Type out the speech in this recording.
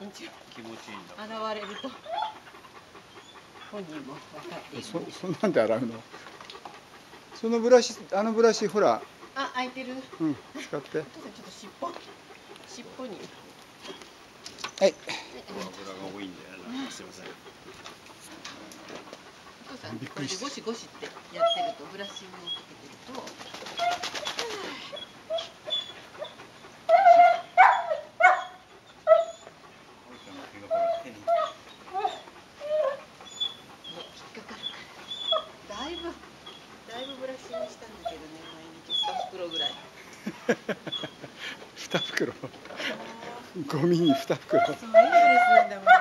ちが気持ちいいんだ。 現れると本人も分かっている。 そんなんで洗うの？そのブラシ、あのブラシほら。 あ、開いてる。 うん、使って。 お父さんちょっと尻尾に。 はい。 油が多いんだよな。すみません。 お父さんこれでゴシゴシってやってるとブラッシングをかけてると。だいぶブラッシングしたんだけどね、毎日2袋ぐらい。 2袋。ゴミに2袋。 そういうブラシなんだもん。